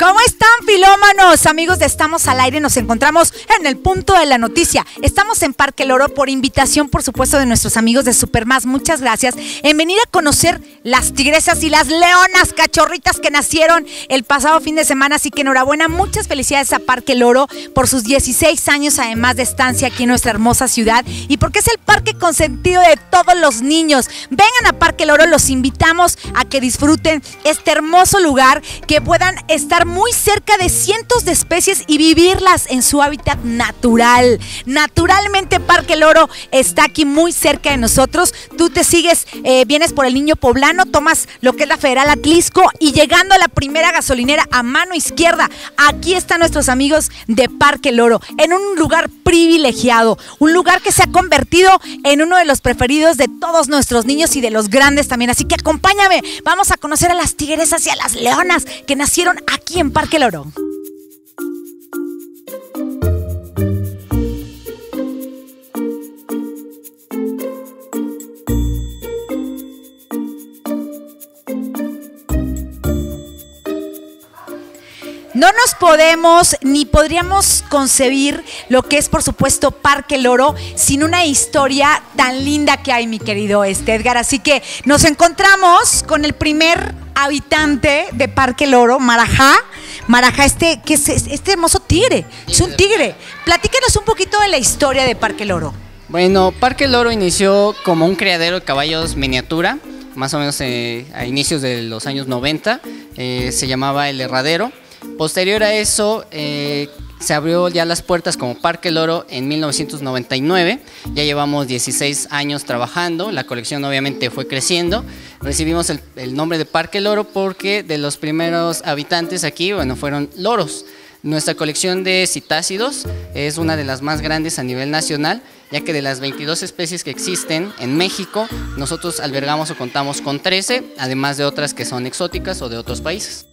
¿Cómo están, filómanos? Amigos de Estamos al Aire, nos encontramos en el punto de la noticia. Estamos en Parque Loro por invitación, por supuesto, de nuestros amigos de Supermás. Muchas gracias en venir a conocer las tigresas y las leonas cachorritas que nacieron el pasado fin de semana. Así que enhorabuena, muchas felicidades a Parque Loro por sus 16 años, además de estancia aquí en nuestra hermosa ciudad, y porque es el parque consentido de todos los niños. Vengan a Parque Loro, los invitamos a que disfruten este hermoso lugar, que puedan estar muy cerca de cientos de especies y vivirlas en su hábitat natural. Naturalmente, Parque Loro está aquí muy cerca de nosotros. Tú te sigues, vienes por el Niño Poblano, tomas lo que es la Federal Atlisco y llegando a la primera gasolinera a mano izquierda, aquí están nuestros amigos de Parque Loro, en un lugar privilegiado, un lugar que se ha convertido en uno de los preferidos de todos nuestros niños y de los grandes también. Así que acompáñame, vamos a conocer a las tigresas y a las leonas que nacieron aquí en Parque Loro. No nos podemos ni podríamos concebir lo que es, por supuesto, Parque Loro sin una historia tan linda que hay, mi querido Edgar. Así que nos encontramos con el primer habitante de Parque Loro, Marajá. Marajá, que es este hermoso tigre, es un tigre. Platícanos un poquito de la historia de Parque Loro. Bueno, Parque Loro inició como un criadero de caballos miniatura, más o menos a inicios de los años 90, se llamaba El Herradero. Posterior a eso, se abrió ya las puertas como Parque Loro en 1999, ya llevamos 16 años trabajando, la colección obviamente fue creciendo, recibimos el nombre de Parque Loro porque de los primeros habitantes aquí, bueno, fueron loros. Nuestra colección de citácidos es una de las más grandes a nivel nacional, ya que de las 22 especies que existen en México, nosotros albergamos o contamos con 13, además de otras que son exóticas o de otros países.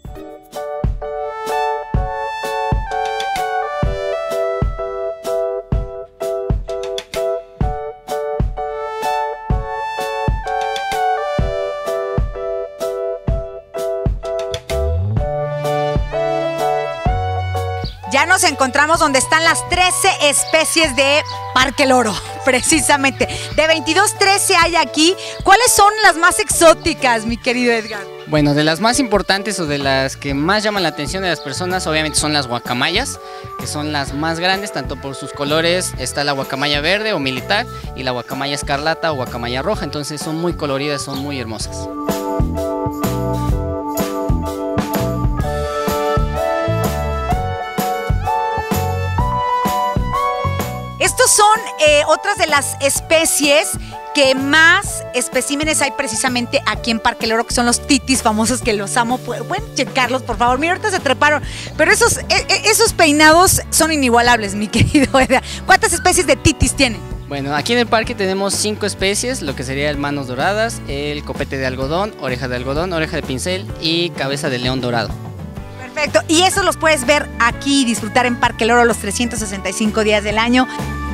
Ya nos encontramos donde están las 13 especies de Parque Loro, precisamente. De 22, 13 hay aquí. ¿Cuáles son las más exóticas, mi querido Edgar? Bueno, de las más importantes o de las que más llaman la atención de las personas, obviamente son las guacamayas, que son las más grandes, tanto por sus colores. Está la guacamaya verde o militar y la guacamaya escarlata o guacamaya roja, entonces son muy coloridas, son muy hermosas. Estos son otras de las especies que más especímenes hay precisamente aquí en Parque Loro, que son los titis famosos, que los amo. Pueden checarlos, por favor. Mira, ahorita se treparon, pero esos peinados son inigualables, mi querido Edgar. ¿Cuántas especies de titis tienen? Bueno, aquí en el parque tenemos 5 especies, lo que sería el manos doradas, el copete de algodón, oreja de pincel y cabeza de león dorado. Perfecto, y esos los puedes ver aquí y disfrutar en Parque Loro los 365 días del año.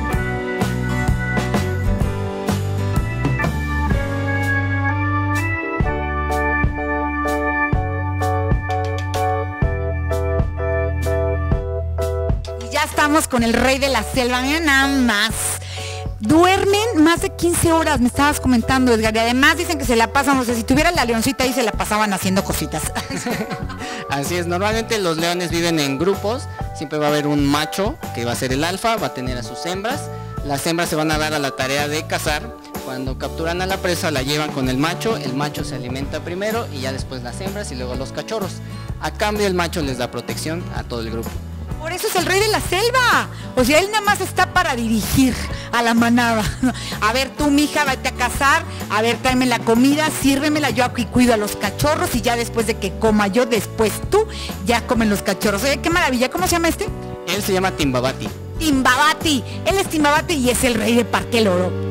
Y ya estamos con el rey de la selva, mira nada más. Duermen más de 15 horas, me estabas comentando, Edgar, y además dicen que se la pasan, o sea, si tuviera la leoncita ahí se la pasaban haciendo cositas. Así es, normalmente los leones viven en grupos, siempre va a haber un macho que va a ser el alfa, va a tener a sus hembras, las hembras se van a dar a la tarea de cazar, cuando capturan a la presa la llevan con el macho se alimenta primero y ya después las hembras y luego los cachorros, a cambio el macho les da protección a todo el grupo. Por eso es el rey de la selva. O sea, él nada más está para dirigir a la manada. A ver, tú, mija, vete a cazar. A ver, tráeme la comida, sírvemela. Yo aquí cuido a los cachorros y ya después de que coma yo, después tú, ya comen los cachorros. Oye, qué maravilla. ¿Cómo se llama este? Él se llama Timbabati. Timbabati. Él es Timbabati y es el rey de Parque Loro.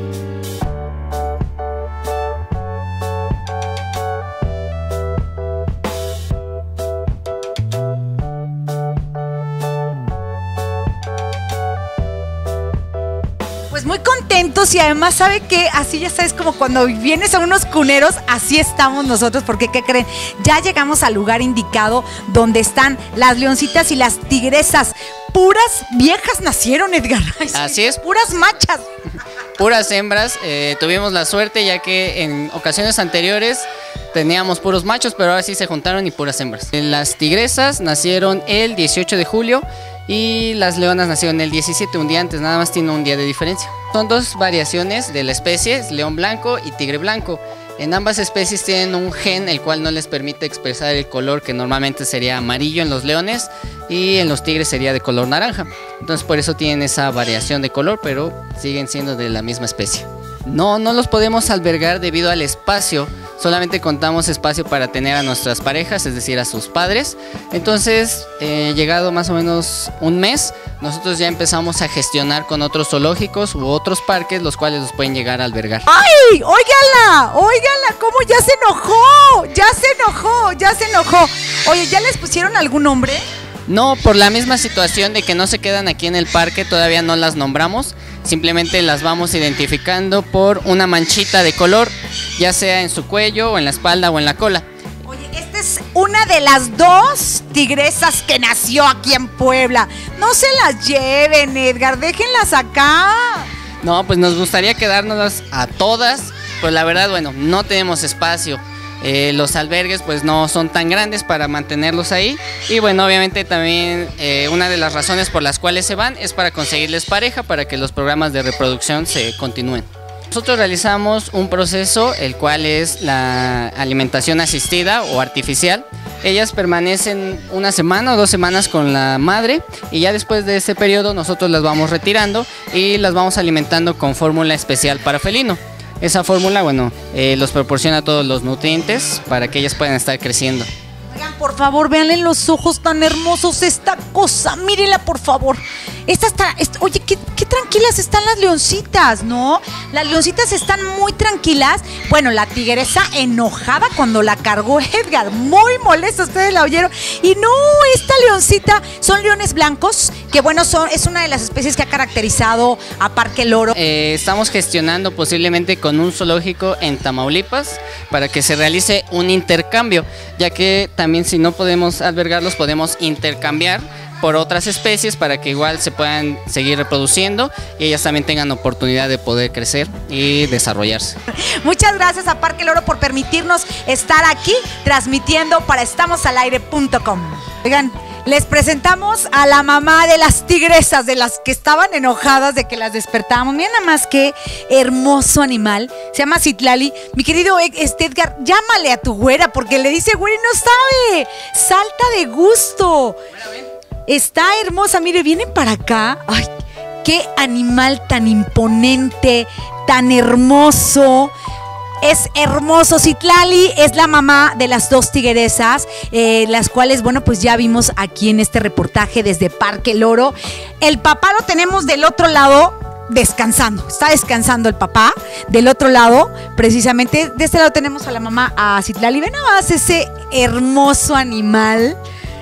muy contentos y además sabe que así ya sabes como cuando vienes a unos cuneros, así estamos nosotros, porque ¿qué creen? Ya llegamos al lugar indicado donde están las leoncitas y las tigresas. Puras viejas nacieron, Edgar. Así es. Puras machas. Puras hembras. Tuvimos la suerte ya que en ocasiones anteriores teníamos puros machos, pero ahora sí se juntaron y puras hembras. Las tigresas nacieron el 18 de julio y las leonas nacieron el 17, un día antes, nada más tiene un día de diferencia. Son dos variaciones de la especie, león blanco y tigre blanco. En ambas especies tienen un gen el cual no les permite expresar el color que normalmente sería amarillo en los leones y en los tigres sería de color naranja. Entonces por eso tienen esa variación de color, pero siguen siendo de la misma especie. No los podemos albergar debido al espacio. Solamente contamos espacio para tener a nuestras parejas, es decir, a sus padres. Entonces, llegado más o menos un mes, nosotros ya empezamos a gestionar con otros zoológicos u otros parques, los cuales los pueden llegar a albergar. ¡Ay! ¡Óigala! ¿Cómo ya se enojó? ¡Ya se enojó! Oye, ¿ya les pusieron algún nombre? No, por la misma situación de que no se quedan aquí en el parque, todavía no las nombramos. Simplemente las vamos identificando por una manchita de color, ya sea en su cuello o en la espalda o en la cola. Oye, esta es una de las dos tigresas que nació aquí en Puebla. No se las lleven, Edgar, déjenlas acá. No, pues nos gustaría quedárnoslas a todas, pues la verdad, bueno, no tenemos espacio. Los albergues pues no son tan grandes para mantenerlos ahí y bueno, obviamente también una de las razones por las cuales se van es para conseguirles pareja, para que los programas de reproducción se continúen. Nosotros realizamos un proceso el cual es la alimentación asistida o artificial. Ellas permanecen una semana o 2 semanas con la madre y ya después de ese periodo nosotros las vamos retirando y las vamos alimentando con fórmula especial para felino. Esa fórmula, bueno, los proporciona todos los nutrientes para que ellas puedan estar creciendo. Oigan, por favor, véanle los ojos tan hermosos esta cosa, mírenla por favor. Oye, qué tranquilas están las leoncitas, ¿no? Las leoncitas están muy tranquilas. Bueno, la tigresa enojada cuando la cargó Edgar, muy molesta, ustedes la oyeron. Y no, esta leoncita son leones blancos, que bueno, es una de las especies que ha caracterizado a Parque Loro. Estamos gestionando posiblemente con un zoológico en Tamaulipas para que se realice un intercambio, ya que también si no podemos albergarlos, podemos intercambiar por otras especies para que igual se puedan seguir reproduciendo y ellas también tengan oportunidad de poder crecer y desarrollarse. Muchas gracias a Parque Loro por permitirnos estar aquí transmitiendo para estamosalaire.com. Oigan, les presentamos a la mamá de las tigresas, de las que estaban enojadas de que las despertábamos. Miren nada más qué hermoso animal. Se llama Citlali. Mi querido Edgar, llámale a tu güera porque le dice güera y no sabe. Salta de gusto. Está hermosa, mire, vienen para acá. Ay, qué animal tan imponente, tan hermoso. Es hermoso. Citlali es la mamá de las dos tigresas, las cuales, bueno, pues ya vimos aquí en este reportaje desde Parque Loro. El papá lo tenemos del otro lado descansando. Está descansando el papá. Del otro lado, precisamente, de este lado tenemos a la mamá, a Citlali. Ven nada más ese hermoso animal.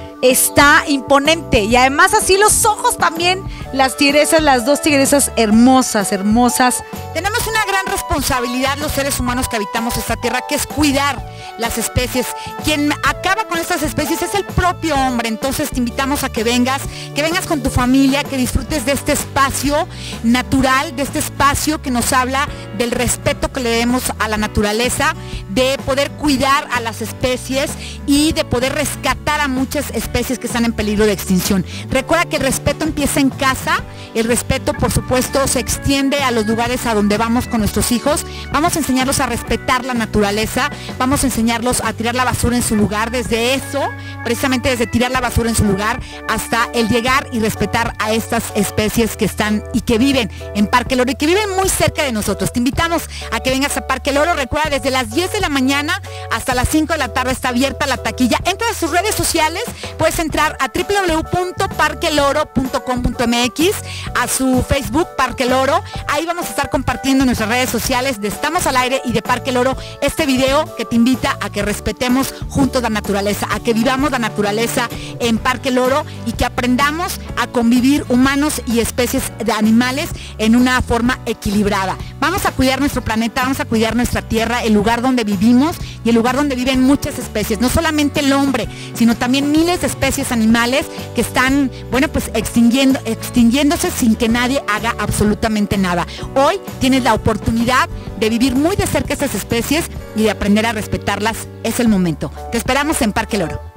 Está imponente y además así los ojos también, las tigresas, las dos tigresas hermosas. Tenemos una gran responsabilidad los seres humanos que habitamos esta tierra, que es cuidar las especies. Quien acaba con estas especies es el propio hombre. Entonces te invitamos a que vengas con tu familia, que disfrutes de este espacio natural, de este espacio que nos habla del respeto que le demos a la naturaleza, de poder cuidar a las especies y de poder rescatar a muchas especies que están en peligro de extinción. Recuerda que el respeto empieza en casa, el respeto por supuesto se extiende a los lugares a donde vamos con nuestros hijos. Vamos a enseñarlos a respetar la naturaleza, vamos a enseñarlos a tirar la basura en su lugar, desde eso, precisamente desde tirar la basura en su lugar hasta el llegar y respetar a estas especies que están y que viven en Parque Loro y que viven muy cerca de nosotros. Te invitamos a que vengas a Parque Loro. Recuerda, desde las 10 de la mañana hasta las 5 de la tarde está abierta la taquilla. Entra a sus redes sociales, puedes entrar a www.parqueloro.com.mx MX, a su Facebook Parque Loro. Ahí vamos a estar compartiendo en nuestras redes sociales de Estamos al Aire y de Parque Loro este video que te invita a que respetemos juntos la naturaleza, a que vivamos la naturaleza en Parque Loro y que aprendamos a convivir humanos y especies de animales en una forma equilibrada. Vamos a cuidar nuestro planeta, vamos a cuidar nuestra tierra, el lugar donde vivimos y el lugar donde viven muchas especies, no solamente el hombre, sino también miles de especies animales que están, bueno, pues extinguiéndose sin que nadie haga absolutamente nada. Hoy tienes la oportunidad de vivir muy de cerca estas especies y de aprender a respetarlas. Es el momento. Te esperamos en Parque Loro.